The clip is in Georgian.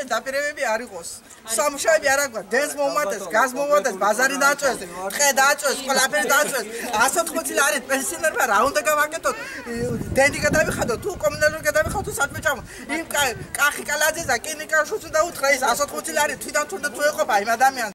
დაპირებები არ იყოს. სამუშაოები არ აქვს. დენს მომატეს, გაზ მომატეს, ბაზარი დააწვეს, ტყე დააწვეს, ყველაფერი დააწვეს. 180 ლარი პენსიონერმა რა უნდა გავაკეთოთ? დენი გადავიხადოთ, თუ კომუნალური გადავიხადოთ, საქმე ჩამო. იმ კახი კალაძეს და კინიკაშუს უნდა უთხრა ის 180 ლარი თვითონ თუ ეყოფა იმ ადამიანს.